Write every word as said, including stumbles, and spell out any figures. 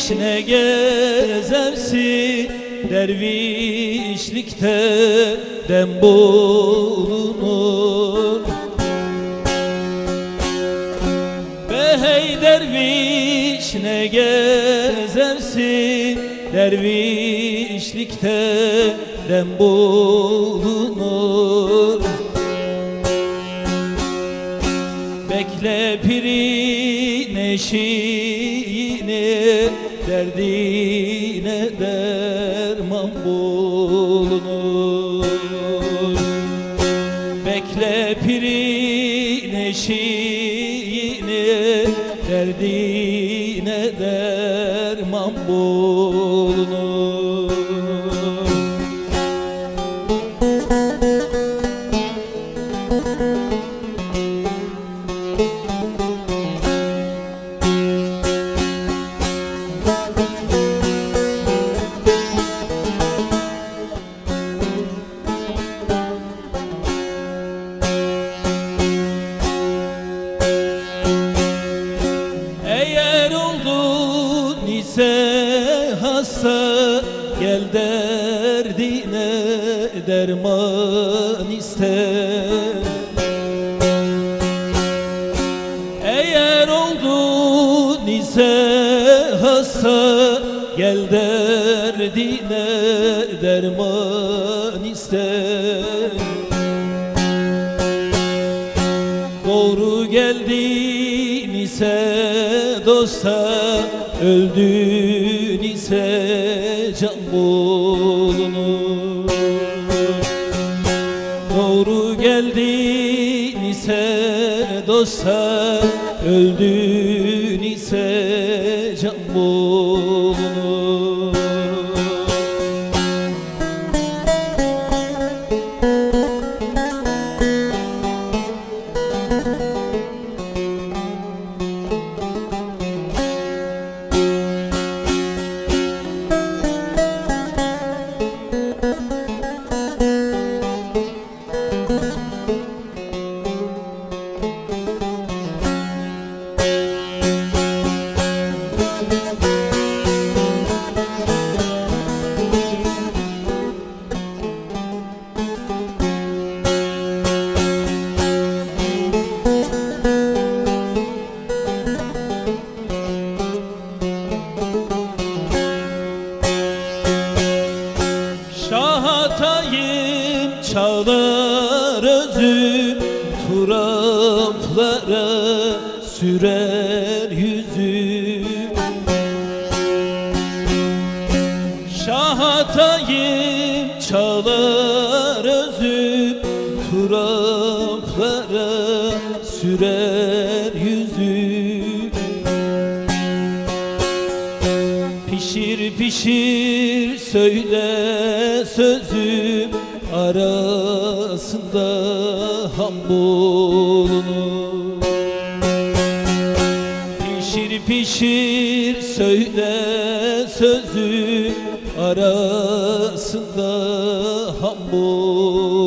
derviş ne gezersin, dervişlikte dem bulunur. Be hey derviş ne gezersin, dervişlikte dem bulunur. Bekle pirin eşiğini, derdine derman bulunur. Bekle pirin eşiğini, derdine derman bulunur. Eğer oldun ise hasta, gel derdine derman iste. Eğer oldun ise hasta, gel derdine derman iste. Doğru geldin ise dosta, öldün ise can bulunur. Doğru geldin ise dosta, öldün ise can bulunur. Şahatayım çalar özüm, turaplara sürer yüzüm. Şahatayım çalar özüm, turaplara sürer yüzüm. Pişir pişir söyle sözüm, arasında ham bulunur. Pişir pişir söyle sözüm, arasında ham bulunur.